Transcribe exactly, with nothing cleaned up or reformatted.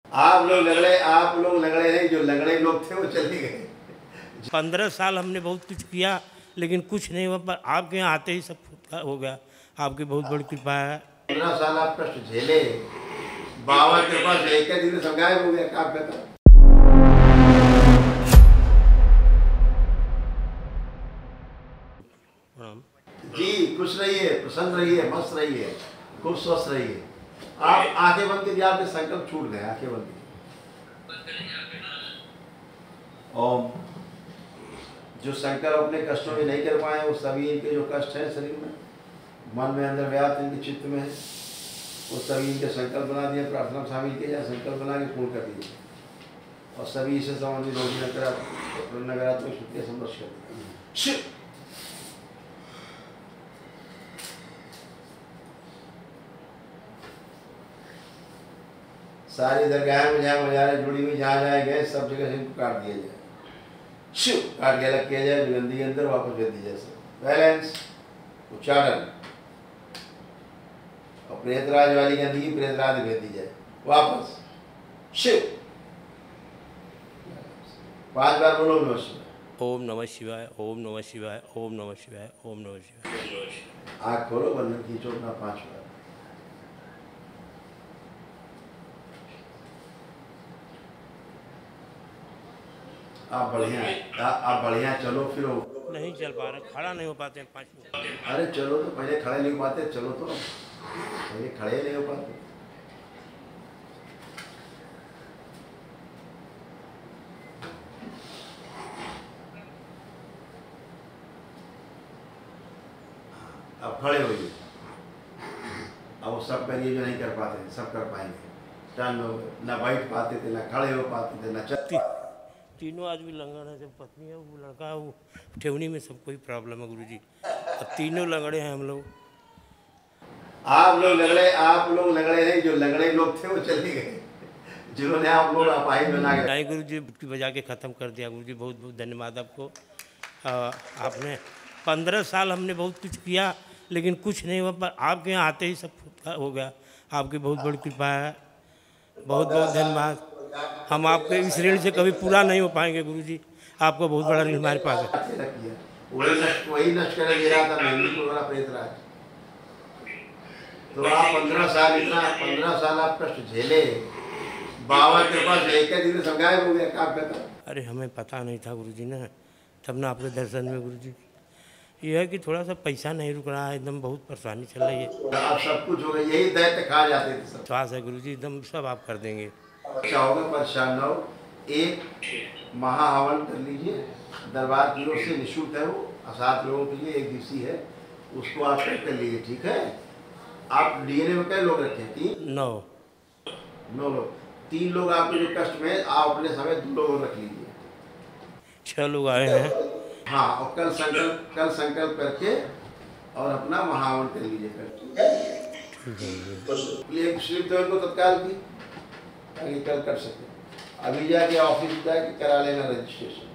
आप लोग लंगड़े आप लोग लंगड़े नहीं, जो लंगड़े लोग थे वो चले गए। पंद्रह साल हमने बहुत कुछ किया लेकिन कुछ नहीं हुआ, पर आपके यहाँ आते ही सब हो गया। आपकी बहुत बड़ी कृपा है। पंद्रह साल आप कष्ट झेले, बाबा कृपा से एक दिन सब गायब हो गया काम करता। जी खुश रहिए, प्रसन्न रहिए, मस्त रहिए, खूब स्वस्थ रहिए। आप आंखें बंद कीजिए, आपके संकल्प छूट गए। आंखें बंद कीजिए। ओम। जो संकल्प अपने कष्टों में नहीं कर पाए, वो सभी इनके जो कष्ट हैं शरीर में, मन में अंदर व्याप्त इनके चित्त में है, वो सभी इनके संकल्प बना दिए। प्रार्थना शामिल किए जाए, संकल्प बना के पूर्ण कर दीजिए और सभी इसे संबंधित रोगी नकारात्मक शक्तियाँ संघर्ष कर दीजिए। सारी दरगाह में जहाँ मजारें जुड़ी हुई जहाँ जहाँ गए सब जगह से इनको काट दिया जाए। शिव काट के अलग किया जाए, गंदी के अंदर वापस भेज दी जाए। सब बैलेंस उच्चारण और प्रेतराज वाली गंदगी प्रेतराज भेज दी जाए वापस। शिव पांच बार बोलो नमः शिवाय। ओम नमः शिवाय, ओम नमः शिवाय, ओम नमः शिवाय, ओम नमः शिवाय। आँख खोलो, बंधन खींचो अपना पांच बार। आप बढ़िया आप बढ़िया चलो फिरो। नहीं चल पा रहे, खड़ा नहीं हो पाते पाँच मिनट। अरे चलो तो, पहले खड़े नहीं हो पाते, चलो तो पहले खड़े नहीं हो पाते। अब खड़े होइए। अब वो सब करिए जो नहीं कर पाते थे, सब कर पाएंगे। टर्न हो गए, ना बैठ पाते थे, ना खड़े हो पाते थे, ना चलते। तीनों आदमी लंगड़ है, जब पत्नी है वो लड़का है, वो ठेवनी में सब कोई प्रॉब्लम है गुरुजी। अब तीनों लंगड़े हैं हम लोग। आप लोग लंगड़े आप लोग लंगड़े नहीं, जो लंगड़े लोग थे वो चले गए, जिन्होंने आप लोग अपाहिज बना के। नहीं गुरुजी, बजा के ख़त्म कर दिया गुरुजी। बहुत बहुत धन्यवाद आपको। आ, आपने पंद्रह साल हमने बहुत कुछ किया लेकिन कुछ नहीं हुआ, पर आपके यहाँ आते ही सब हो गया। आपकी बहुत बड़ी कृपा है, बहुत बहुत धन्यवाद। हम आपके इस ऋण से कभी पूरा नहीं हो पाएंगे गुरुजी। आपको बहुत बड़ा ऋण हमारे पास है। वही नष्ट वही नष्ट कर दे रहा था मेहंदी को वाला प्रेतराज। तो आप पंद्रह साल इतना पंद्रह साल आप कष्ट झेले, बाबा कृपा से एक दिन सब गायब हो गया काम करता। अरे हमें पता नहीं था गुरुजी ना, तब ना आपके दर्शन में गुरुजी। ये है कि थोड़ा सा पैसा नहीं रुक रहा है, एकदम बहुत परेशानी चल रही है। अब सब कुछ हो गया, यही दैत्य खा जाते थे सब। श्वास है गुरुजी, एकदम सब आप कर देंगे। अच्छा होगा, परेशान न हो। एक महाहवन कर लीजिए, दरबार की ओर से निःशुल्क है वो, सात लोगों के लिए एक दिवसीय है, उसको आप कर लीजिए। ठीक है। आप डीएनए में कई लोग रखे हैं? तीन नौ नौ लोग। तीन लोग आपके जो कष्ट में, आप अपने समय दो लोग रख लीजिए। छह लोग आए हैं। हाँ, और कल संकल्प कल संकल्प करके और अपना महावन कर लीजिए करके। एक स्लिप दो इनको तत्काल की, ताकि कल कर सके। अभी जाके ऑफिस जाके करा लेना रजिस्ट्रेशन।